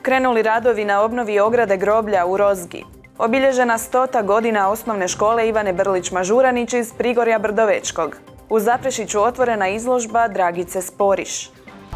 Krenuli radovi na obnovi ograde groblja u Rozgi. Obilježena 100. godina osnovne škole Ivane Brlić-Mažuranić iz Prigorja Brdovečkog. U Zaprešiću otvorena izložba Dragice Sporiš.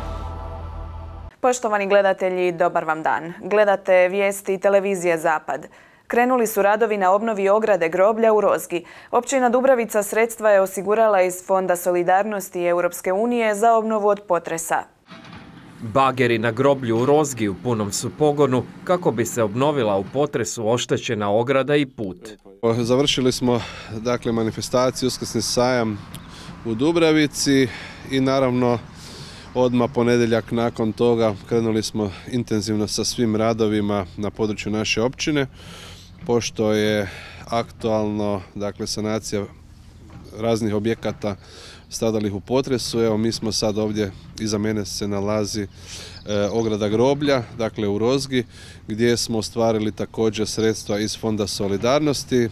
Poštovani gledatelji, dobar vam dan. Gledate vijesti televizije Zapad. Krenuli su radovi na obnovi ograde groblja u Rozgi. Općina Dubravica sredstva je osigurala iz Fonda solidarnosti Europske unije za obnovu od potresa. Bageri na groblju u Rozgi u punom su pogonu kako bi se obnovila u potresu oštećena ograda i put. Završili smo manifestaciju Uskrsni sajam u Dubravici i naravno odmah ponedjeljak nakon toga krenuli smo intenzivno sa svim radovima na području naše općine. Pošto je aktualno sanacija raznih objekata stradalih u potresu, evo mi smo sad ovdje, iza mene se nalazi ograda groblja, u Rozgi, gdje smo ostvarili također sredstva iz Fonda solidarnosti.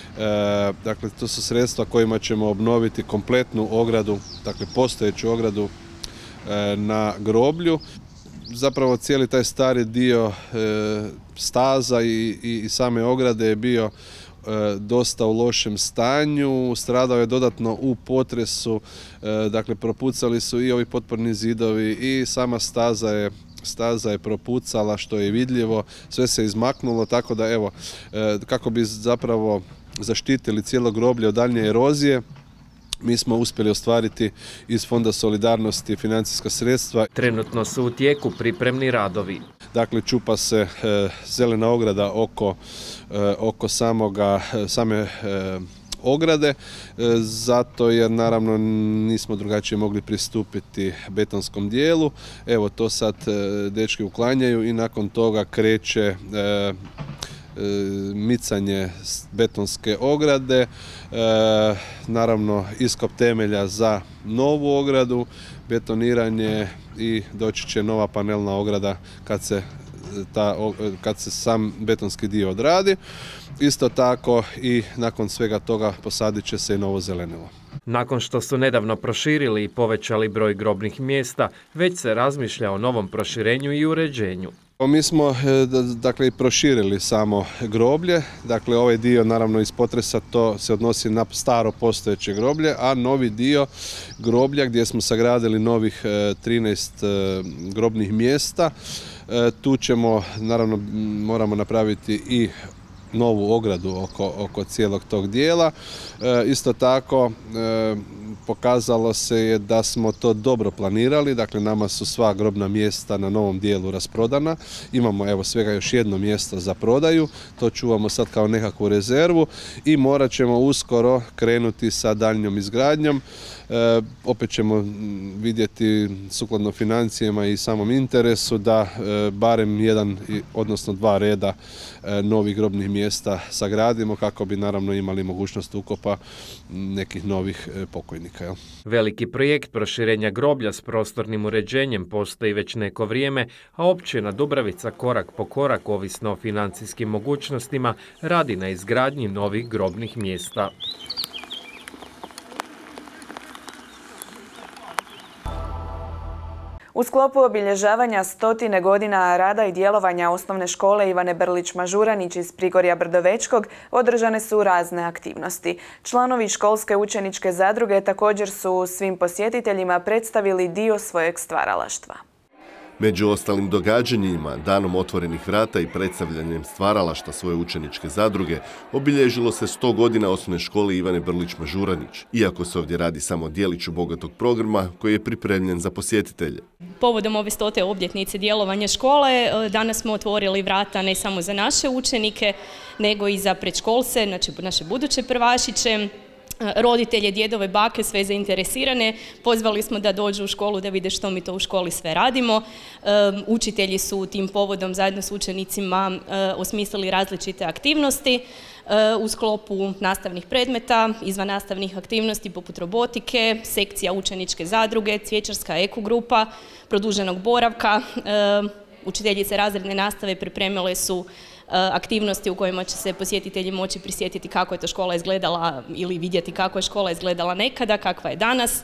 To su sredstva kojima ćemo obnoviti kompletnu ogradu, postojeću ogradu na groblju. Zapravo cijeli taj stari dio staza i same ograde je bio dosta u lošem stanju, stradao je dodatno u potresu, propucali su i ovi potporni zidovi i sama staza je propucala, što je vidljivo, sve se izmaknulo, tako da evo, kako bi zapravo zaštitili cijelo groblje od daljnje erozije, mi smo uspjeli ostvariti iz Fonda solidarnosti financijska sredstva. Trenutno su u tijeku pripremni radovi. Čupa se zelena ograda oko same ograde, zato jer naravno nismo drugačije mogli pristupiti betonskom dijelu. Evo to sad dečki uklanjaju i nakon toga kreće micanje betonske ograde, naravno iskop temelja za novu ogradu, betoniranje i doći će nova panelna ograda kad se sam betonski dio odradi. Isto tako i nakon svega toga posadit će se i novo zelenilo. Nakon što su nedavno proširili i povećali broj grobnih mjesta, već se razmišlja o novom proširenju i uređenju. Mi smo i proširili samo groblje, ovaj dio naravno iz potresa to se odnosi na staro postojeće groblje, a novi dio groblja gdje smo sagradili novih 13 grobnih mjesta, tu ćemo naravno moramo napraviti i novu ogradu oko cijelog tog dijela. Isto tako pokazalo se je da smo to dobro planirali, nama su sva grobna mjesta na novom dijelu rasprodana. Imamo evo svega još jedno mjesto za prodaju, to čuvamo sad kao nekakvu rezervu i morat ćemo uskoro krenuti sa daljnjom izgradnjom. Opet ćemo vidjeti sukladno financijama i samom interesu da barem jedan odnosno dva reda novih grobnih mjesta sagradimo kako bi naravno imali mogućnost ukopa nekih novih pokojnika. Veliki projekt proširenja groblja s prostornim uređenjem postoji već neko vrijeme, a općina Dubravica korak po korak, ovisno o financijskim mogućnostima, radi na izgradnji novih grobnih mjesta. U sklopu obilježavanja 100. godina rada i djelovanja osnovne škole Ivane Brlić-Mažuranić iz Prigorja Brdovečkog održane su razne aktivnosti. Članovi školske učeničke zadruge također su svim posjetiteljima predstavili dio svojeg stvaralaštva. Među ostalim događanjima, danom otvorenih vrata i predstavljanjem stvaralaštva svoje učeničke zadruge, obilježilo se 100 godina osnovne škole Ivane Brlić-Mažuranić, iako se ovdje radi samo o djeliću bogatog programa koji je pripremljen za posjetitelje. Povodom ove 100. obljetnice djelovanja škole, danas smo otvorili vrata ne samo za naše učenike, nego i za predškolce, znači naše buduće prvašiće, roditelje, djedove, bake, sve zainteresirane. Pozvali smo da dođu u školu da vide što mi to u školi sve radimo. Učitelji su tim povodom zajedno s učenicima osmislili različite aktivnosti u sklopu nastavnih predmeta, izvan nastavnih aktivnosti poput robotike, sekcija učeničke zadruge, cvjećarska ekogrupa, produženog boravka. Učiteljice razredne nastave pripremile su aktivnosti u kojima će se posjetitelji moći prisjetiti kako je to škola izgledala ili vidjeti kako je škola izgledala nekada, kakva je danas.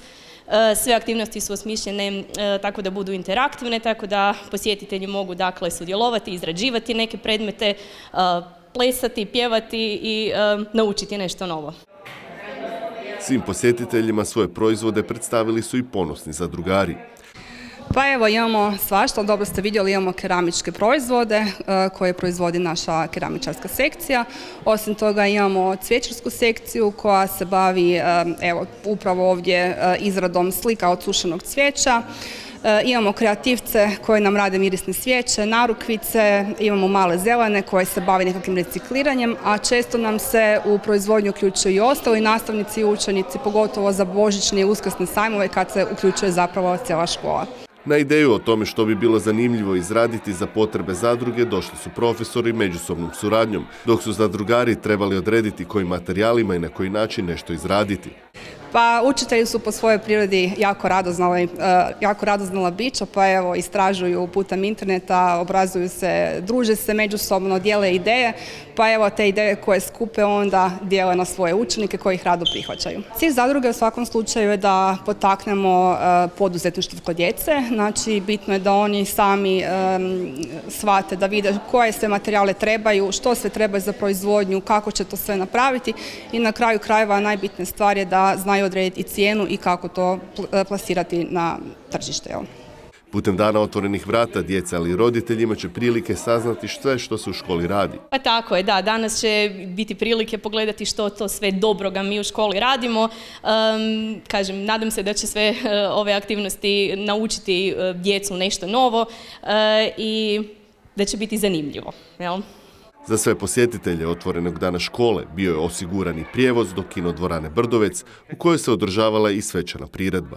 Sve aktivnosti su osmišljene tako da budu interaktivne, tako da posjetitelji mogu dakle sudjelovati, izrađivati neke predmete, plesati, pjevati i naučiti nešto novo. Svim posjetiteljima svoje proizvode predstavili su i ponosni zadrugari. Pa evo, imamo svašta, dobro ste vidjeli, imamo keramičke proizvode koje proizvodi naša keramičarska sekcija. Osim toga imamo cvjećarsku sekciju koja se bavi, evo, upravo ovdje izradom slika od sušenog cvijeća. Imamo kreativce koji nam rade mirisne svijeće, narukvice, imamo male zelene koje se bave nekakvim recikliranjem, a često nam se u proizvodnju uključuju i ostali nastavnici i učenici, pogotovo za božićne i uskrsne sajmove kad se uključuje zapravo cijela škola. Na ideju o tome što bi bilo zanimljivo izraditi za potrebe zadruge došli su profesori međusobnom suradnjom, dok su zadrugari trebali odrediti kojim materijalima i na koji način nešto izraditi. Pa učitelji su po svojoj prirodi jako radoznala bića, pa evo istražuju putem interneta, obrazuju se, druže se međusobno, dijele ideje, pa evo te ideje koje skupe onda dijele na svoje učenike koji ih rado prihvaćaju. Cilj zadruge u svakom slučaju je da potaknemo poduzetništvo kod djece, znači bitno je da oni sami shvate, da vide koje sve materijale trebaju, što sve trebaju za proizvodnju, kako će to sve napraviti i na kraju krajeva najbitnija stvar je da znaju odrediti cijenu i kako to plasirati na tržište. Putem dana otvorenih vrata djeca ali i roditelji imat će prilike saznati sve što se u školi radi. Pa tako je, da, danas će biti prilike pogledati što to sve dobroga mi u školi radimo. Kažem, nadam se da će sve ove aktivnosti naučiti djecu nešto novo i da će biti zanimljivo. Jel? Za sve posjetitelje otvorenog dana škole bio je osiguran i prijevoz do kinodvorane Brdovec u kojoj se održavala i svečana priredba.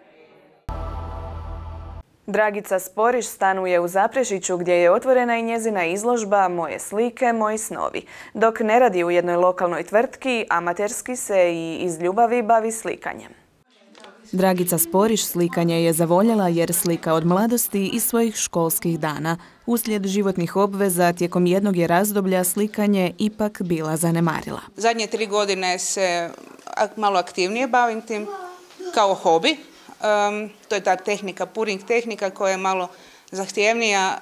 Dragica Sporiš stanuje u Zaprešiću gdje je otvorena i njezina izložba Moje slike, moji snovi. Dok ne radi u jednoj lokalnoj tvrtki, amaterski se i iz ljubavi bavi slikanjem. Dragica Sporiš slikanje je zavoljela jer slika od mladosti i svojih školskih dana. Uslijed životnih obveza tijekom jednog je razdoblja slikanje ipak bila zanemarila. Zadnje 3 godine se malo aktivnije bavim tim kao hobi. To je ta tehnika, puring tehnika koja je malo zahtjevnija.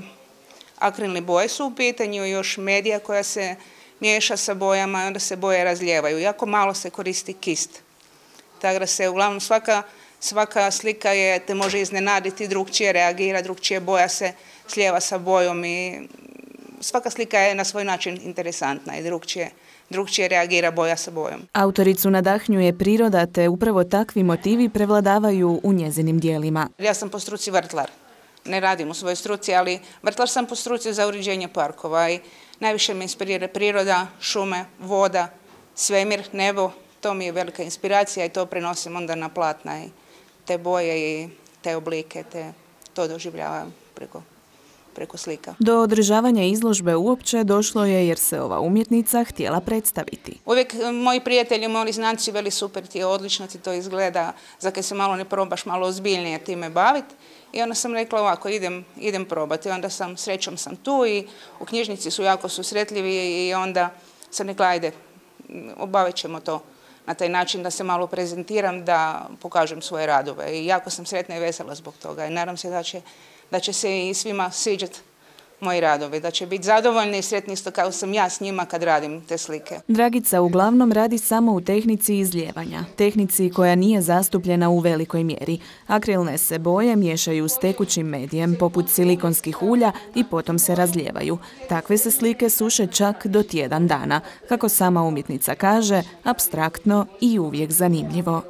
Akrilne boje su u pitanju, još medija koja se miješa sa bojama i onda se boje razlijevaju. Jako malo se koristi kist. Tako da se uglavnom svaka slika te može iznenaditi, drugčije reagira, drugčije boja se slijeva sa bojom i svaka slika je na svoj način interesantna i drugčije reagira boja sa bojom. Autoricu nadahnjuje priroda te upravo takvi motivi prevladavaju u njezinim dijelima. Ja sam po struci vrtlar. Ne radim u svojoj struci, ali vrtlar sam po struci za uređenje parkova i najviše me inspirira priroda, šume, voda, svemir, nebo. To mi je velika inspiracija i to prenosim onda na platna i te boje i te oblike, to doživljavam preko slika. Do održavanja izložbe uopće došlo je jer se ova umjetnica htjela predstaviti. Uvijek moji prijatelji, moji znanci veli super ti je, odlično ti to izgleda, za kad se malo ne probaš malo ozbiljnije time baviti. I onda sam rekla ovako, idem probati. Onda srećom sam tu i u knjižnici su jako susretljivi i onda sam rekla ajde, obavit ćemo to na taj način da se malo prezentiram, da pokažem svoje radove. I jako sam sretna i vesela zbog toga. I nadam se da će se i svima sviđati moji radovi, da će biti zadovoljni i sretni isto kao sam ja s njima kad radim te slike. Dragica uglavnom radi samo u tehnici izlijevanja, tehnici koja nije zastupljena u velikoj mjeri. Akrilne se boje miješaju s tekućim medijem poput silikonskih ulja i potom se razlijevaju. Takve se slike suše čak do tjedan dana. Kako sama umjetnica kaže, apstraktno i uvijek zanimljivo.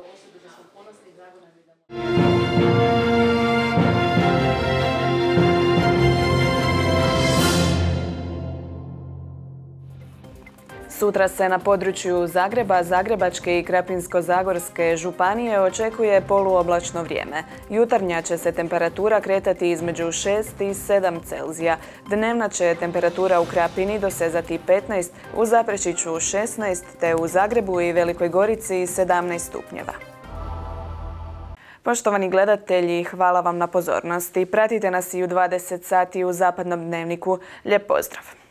Sutra se na području Zagreba, Zagrebačke i Krapinsko-zagorske županije očekuje poluoblačno vrijeme. Jutarnja će se temperatura kretati između 6 i 7 Celzija. Dnevna će temperatura u Krapini dosezati 15, u Zaprešiću 16 te u Zagrebu i Velikoj Gorici 17 stupnjeva. Poštovani gledatelji, hvala vam na pozornosti. Pratite nas i u 20 sati u Zapadnom dnevniku. Lijep pozdrav!